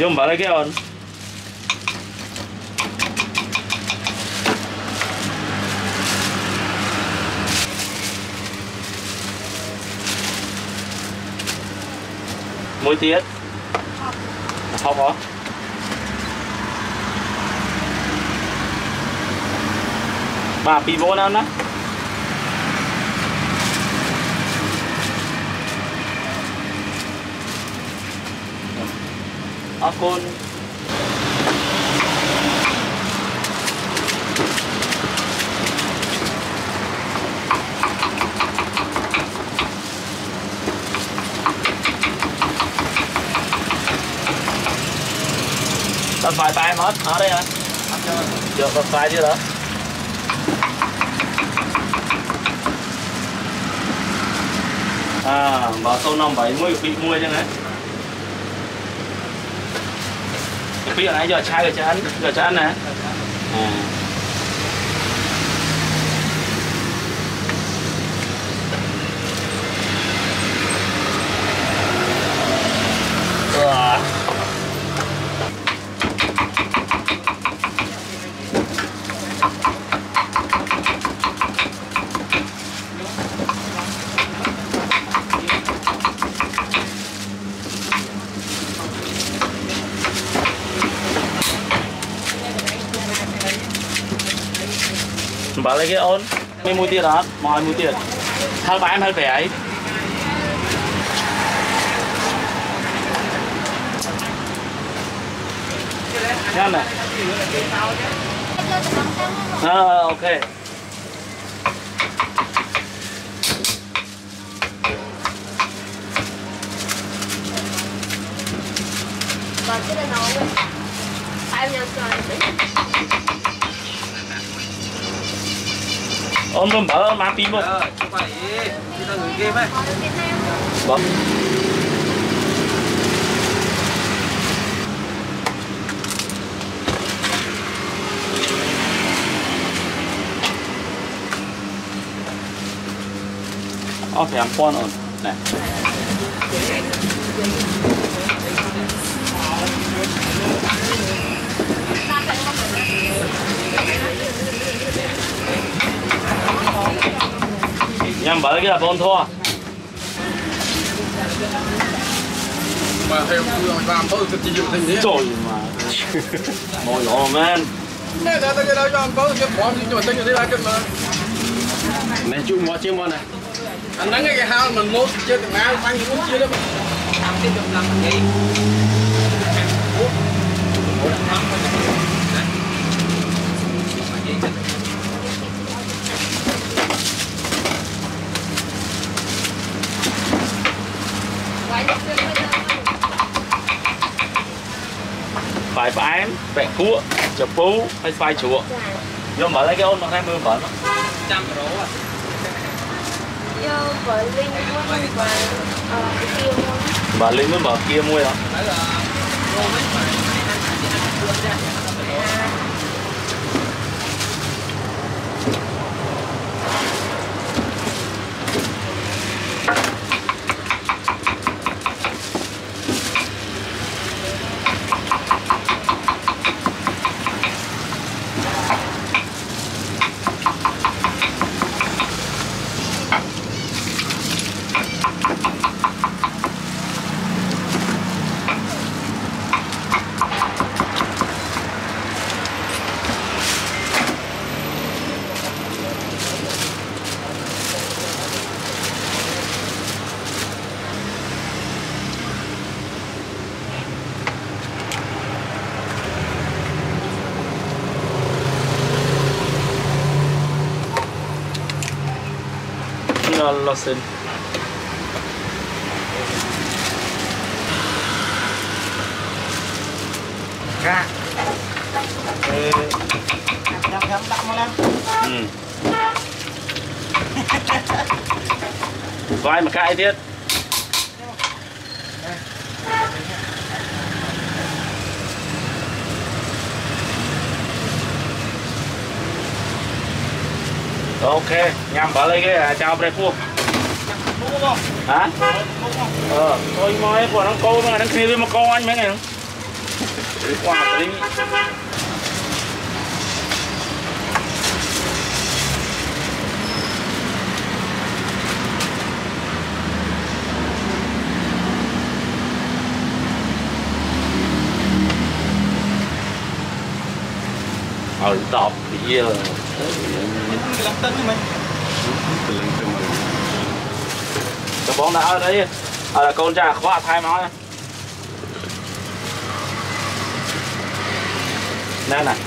Dùng vào đây cái ổn. Muối tiết. Học hả? Bà pi vô nào nè. Con tao phải tay mất ở đây hả? Chưa có phải chưa đó. À, bảo tô 570 bị mua chứ đấy. Bây giờ này giờ chai giờ cho ăn nè. Bảo lấy cái ôn mấy mũi tiệt đó, mọi mũi tiệt hai ba em hơi vẻ ấy. Nhá này. Ok. Còn cái này nấu em nhớ Ôn luôn bảo má pin luôn. Không phải đi ta gửi game ấy. Vâng. Phải ăn con rồi. Này. Nhằm bởi cái là con thua. Mà thêm làm bớt cái gì thành thế. Trời mà. Mồi nhỏ men. Này là cái đó cho ăn bớt cái bỏ gì nhưng mà tính như thế là cái mà. Này chú mò chiên mò này. Anh nắng cái hao mình mua chơi từng ngày ăn những món chia đó. Làm cái chục làm gì. Phải bám, bẹ cua, chả pú hay phai chúa. Vô mở lấy cái ôn mà hai mươi bẩn. 100 rổ à. Vô với Linh mua và cái kia mua. Bà Linh mới mở kia mua hả? Đấy là rổ mấy phải lo xin. Ra. Nhắm đậm một lần. Vai mà cãi thiết. Ok, nhằm bảo lấy cái chào đây phu. Hả? Thôi moi của nó câu mà nó kia với một câu anh mấy ngày không? Qua tí. Đọt thì là cái lăng tân mày. cái bóng đã ở đấy là con trai khóa thay nói nên này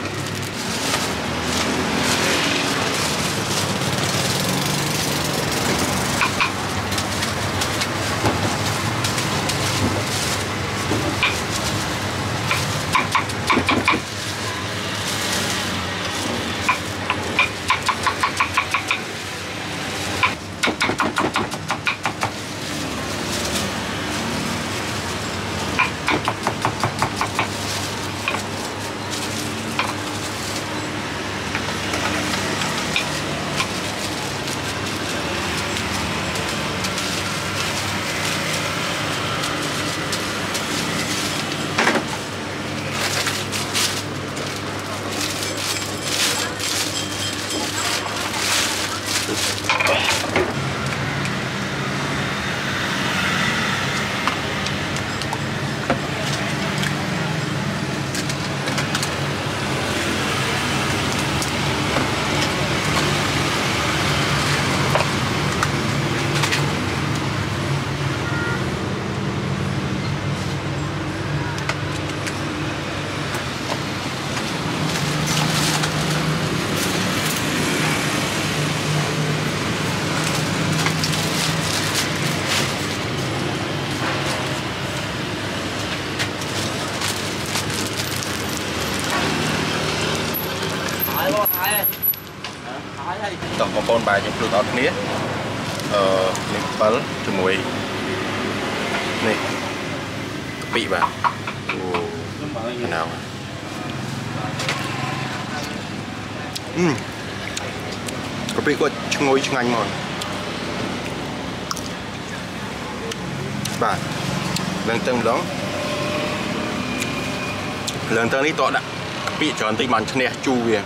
tổng một con bài những lượt nít mình bấm từ mùi này bị vào thế nào có bị có ngồi chung anh ngon bạn lần tương đó lần tương đi tọa đã bị tròn tinh bàn chân nè chu về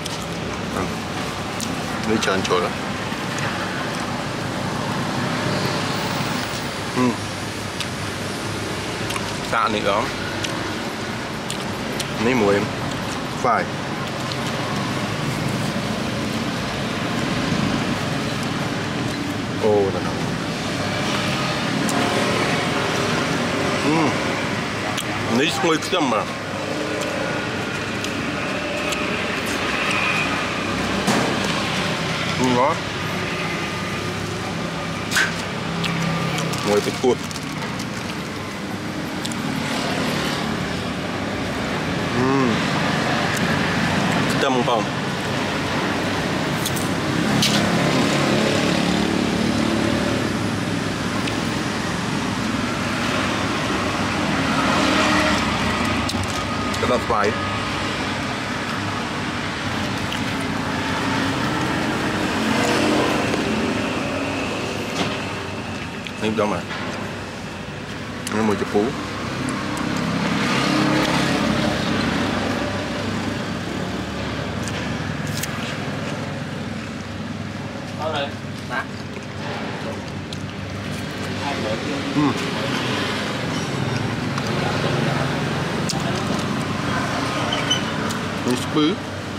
nó trơn trội lắm. Tạ này đó. Này mùi em. Phải. Ồ, đó nào. Này mùi cơm mà. Ngon ngồi cái cuộn tâm không rất là phải nếm đó mà nó mùi chụp phú nó bứ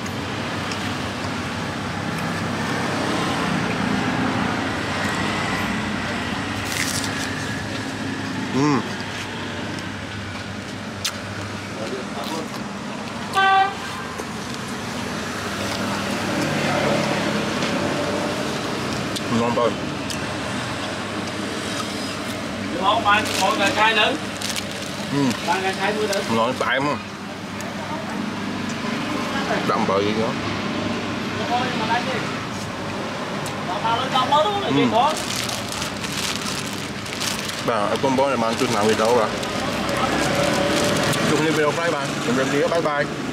ngon thôi. Ngon bạn, mỗi người khai nữa. Ba người khai nữa. Ngon phải không? Đậm bờ gì đó. Bà, con bó này mang chút nào đi đâu bà? Chụp video bye bye. Bye bye.